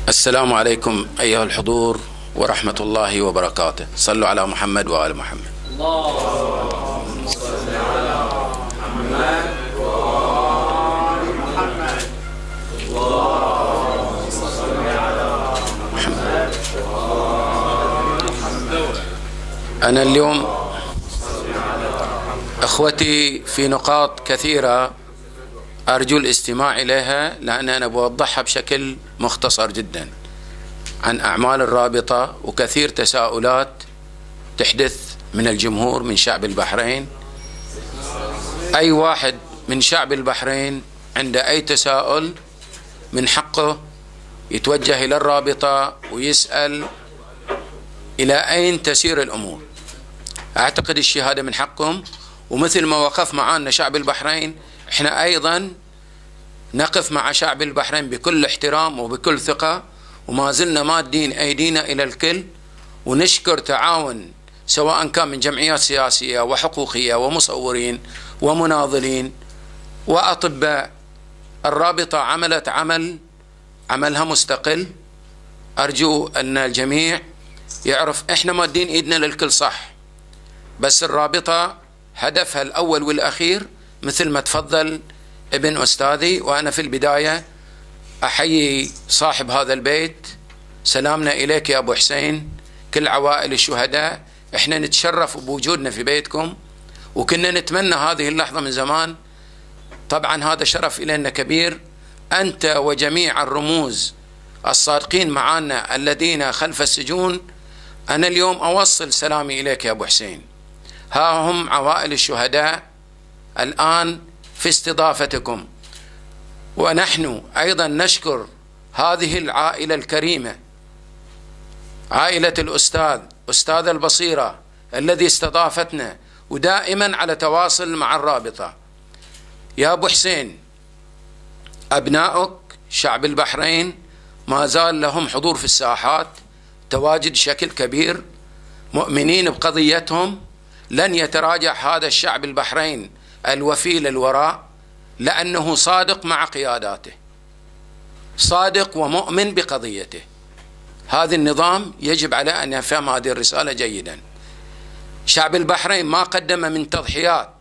السلام عليكم أيها الحضور ورحمة الله وبركاته. صلوا على محمد وآل محمد. اللهم صل على محمد وآل محمد. اللهم صل على محمد وآل محمد. أنا اليوم أخوتي في نقاط كثيرة أرجو الاستماع إليها، لأن أنا بوضحها بشكل مختصر جدا عن أعمال الرابطة، وكثير تساؤلات تحدث من الجمهور من شعب البحرين. أي واحد من شعب البحرين عنده أي تساؤل من حقه يتوجه إلى الرابطة ويسأل إلى أين تسير الأمور. أعتقد الشهادة من حقهم، ومثل ما وقف معنا شعب البحرين احنا أيضا نقف مع شعب البحرين بكل احترام وبكل ثقة، وما زلنا مادين أيدينا إلى الكل، ونشكر تعاون سواء كان من جمعيات سياسية وحقوقية ومصورين ومناضلين وأطباء. الرابطة عملت عملها مستقل. أرجو أن الجميع يعرف احنا مادين ايدنا للكل صح، بس الرابطة هدفها الأول والأخير مثل ما تفضل ابن أستاذي. وأنا في البداية أحيي صاحب هذا البيت، سلامنا إليك يا أبو حسين، كل عوائل الشهداء. إحنا نتشرف بوجودنا في بيتكم، وكنا نتمنى هذه اللحظة من زمان. طبعا هذا شرف إلينا كبير، أنت وجميع الرموز الصادقين معنا الذين خلف السجون. أنا اليوم أوصل سلامي إليك يا أبو حسين. ها هم عوائل الشهداء الآن في استضافتكم، ونحن أيضا نشكر هذه العائلة الكريمة، عائلة الأستاذ أستاذ البصيرة الذي استضافتنا ودائما على تواصل مع الرابطة. يا أبو حسين، أبنائك شعب البحرين ما زال لهم حضور في الساحات، تواجد بشكل كبير، مؤمنين بقضيتهم. لن يتراجع هذا الشعب البحرين الوفي للوراء، لأنه صادق مع قياداته، صادق ومؤمن بقضيته. هذا النظام يجب على أن يفهم هذه الرسالة جيدا. شعب البحرين ما قدم من تضحيات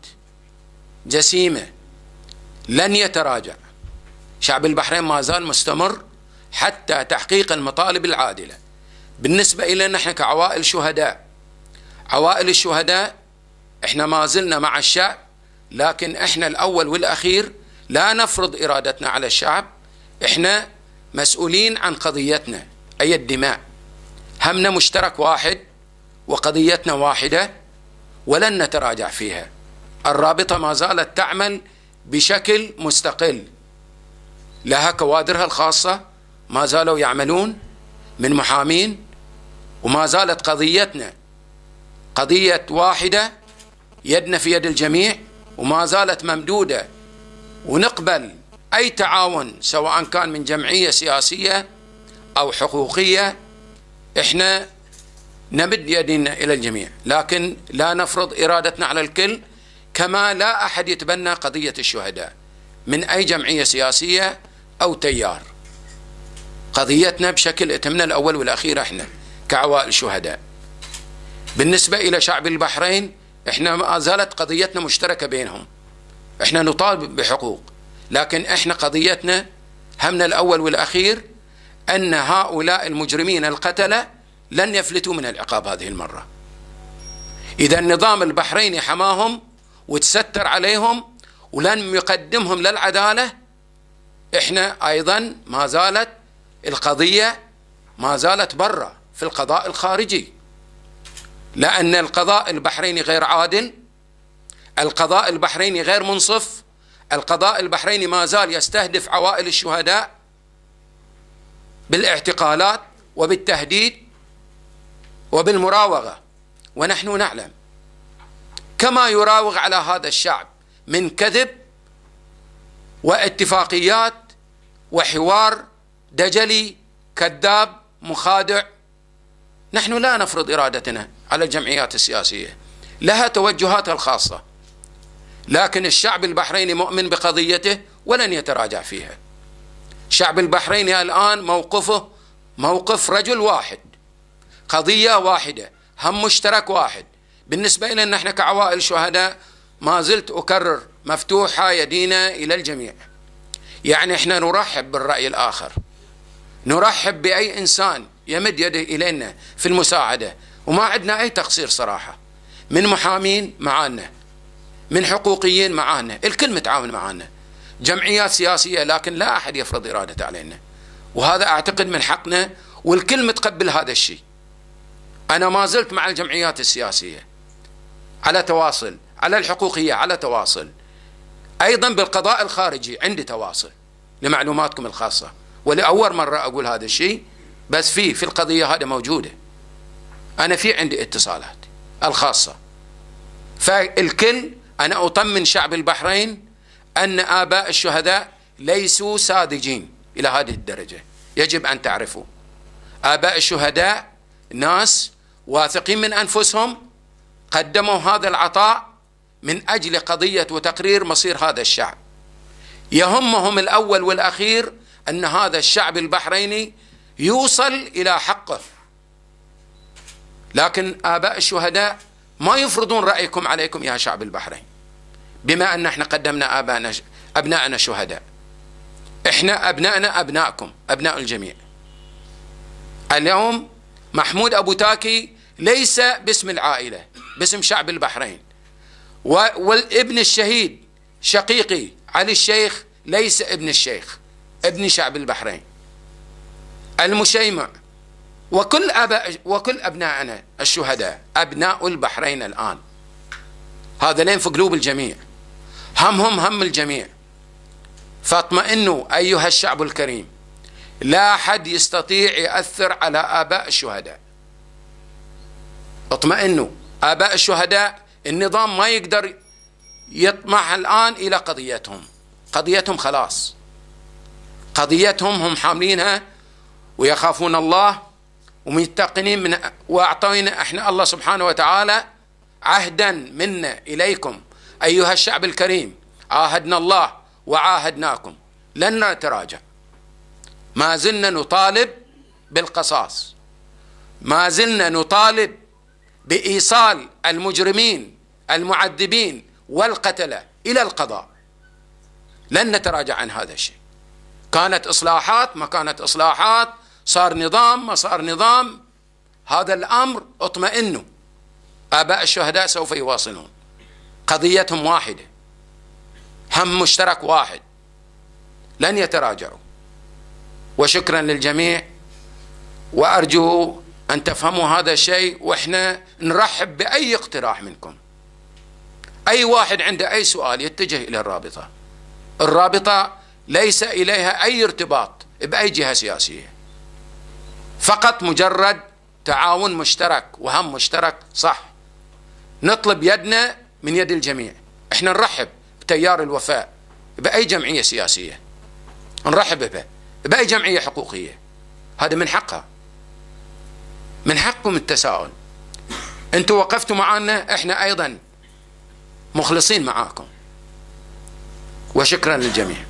جسيمة لن يتراجع. شعب البحرين ما زال مستمر حتى تحقيق المطالب العادلة. بالنسبة إلينا نحن كعوائل شهداء، عوائل الشهداء احنا ما زلنا مع الشعب، لكن احنا الأول والأخير لا نفرض إرادتنا على الشعب. احنا مسؤولين عن قضيتنا، أي الدماء. همنا مشترك واحد وقضيتنا واحدة ولن نتراجع فيها. الرابطة ما زالت تعمل بشكل مستقل، لها كوادرها الخاصة ما زالوا يعملون من محامين، وما زالت قضيتنا قضية واحدة، يدنا في يد الجميع، وما زالت ممدودة. ونقبل أي تعاون سواء كان من جمعية سياسية أو حقوقية، إحنا نمد يدنا إلى الجميع، لكن لا نفرض إرادتنا على الكل. كما لا أحد يتبنى قضية الشهداء من أي جمعية سياسية أو تيار. قضيتنا بشكل اتمنى الأول والأخير إحنا كعوائل شهداء. بالنسبة إلى شعب البحرين، إحنا ما زالت قضيتنا مشتركة بينهم، إحنا نطالب بحقوق، لكن إحنا قضيتنا همنا الأول والأخير أن هؤلاء المجرمين القتلة لن يفلتوا من العقاب هذه المرة. إذا النظام البحريني حماهم وتستر عليهم ولن يقدمهم للعدالة، إحنا أيضا ما زالت القضية ما زالت برا في القضاء الخارجي، لأن القضاء البحريني غير عادل، القضاء البحريني غير منصف، القضاء البحريني ما زال يستهدف عوائل الشهداء بالاعتقالات وبالتهديد وبالمراوغة. ونحن نعلم كما يراوغ على هذا الشعب من كذب واتفاقيات وحوار دجلي كذاب مخادع. نحن لا نفرض إرادتنا على الجمعيات السياسية، لها توجهاتها الخاصة، لكن الشعب البحريني مؤمن بقضيته ولن يتراجع فيها. الشعب البحريني الآن موقفه موقف رجل واحد، قضية واحدة، هم مشترك واحد. بالنسبة لنا نحن كعوائل شهداء ما زلت أكرر مفتوحة يدينا إلى الجميع. يعني احنا نرحب بالرأي الآخر، نرحب بأي إنسان يمد يده إلينا في المساعدة، وما عندنا أي تقصير صراحة، من محامين معانا، من حقوقيين معانا، الكل متعاون معانا، جمعيات سياسية، لكن لا أحد يفرض إرادته علينا، وهذا أعتقد من حقنا، والكل متقبل هذا الشيء. أنا ما زلت مع الجمعيات السياسية على تواصل، على الحقوقية على تواصل، أيضا بالقضاء الخارجي عندي تواصل لمعلوماتكم الخاصة، ولأول مرة أقول هذا الشيء، بس في القضية هذا موجودة، أنا عندي اتصالات الخاصة. فالكل، أنا أطمن شعب البحرين أن آباء الشهداء ليسوا ساذجين إلى هذه الدرجة. يجب أن تعرفوا آباء الشهداء ناس واثقين من أنفسهم، قدموا هذا العطاء من أجل قضية وتقرير مصير هذا الشعب. يهمهم الأول والأخير أن هذا الشعب البحريني يوصل إلى حقه. لكن آباء الشهداء ما يفرضون رأيكم عليكم يا شعب البحرين، بما أن احنا قدمنا أبناءنا شهداء. احنا أبناءنا أبناءكم، أبناء الجميع. اليوم محمود أبو تاكي ليس باسم العائلة، باسم شعب البحرين. والابن الشهيد شقيقي علي الشيخ ليس ابن الشيخ، ابن شعب البحرين. المشيمع وكل أبنائنا الشهداء أبناء البحرين الآن. هذا لين في قلوب الجميع، هم الجميع. فاطمئنوا أيها الشعب الكريم، لا أحد يستطيع يأثر على آباء الشهداء. اطمئنوا، آباء الشهداء النظام ما يقدر يطمح الآن إلى قضيتهم خلاص، قضيتهم هم حاملينها ويخافون الله ومتقنين من، وأعطينا احنا الله سبحانه وتعالى عهدا منا إليكم أيها الشعب الكريم، عاهدنا الله وعاهدناكم لن نتراجع. ما زلنا نطالب بالقصاص، ما زلنا نطالب بإيصال المجرمين المعذبين والقتلة إلى القضاء، لن نتراجع عن هذا الشيء. كانت إصلاحات ما كانت إصلاحات، صار نظام ما صار نظام، هذا الأمر اطمئنوا، آباء الشهداء سوف يواصلون، قضيتهم واحدة، هم مشترك واحد، لن يتراجعوا. وشكرا للجميع، وأرجو أن تفهموا هذا الشيء، وإحنا نرحب بأي اقتراح منكم. أي واحد عنده أي سؤال يتجه إلى الرابطة. الرابطة ليس إليها أي ارتباط بأي جهة سياسية، فقط مجرد تعاون مشترك وهم مشترك. صح، نطلب يدنا من يد الجميع. إحنا نرحب بتيار الوفاء بأي جمعية سياسية، نرحب به بأي جمعية حقوقية، هذا من حقها، من حقكم التساؤل. أنتم وقفتوا معنا، إحنا أيضا مخلصين معاكم. وشكرا للجميع.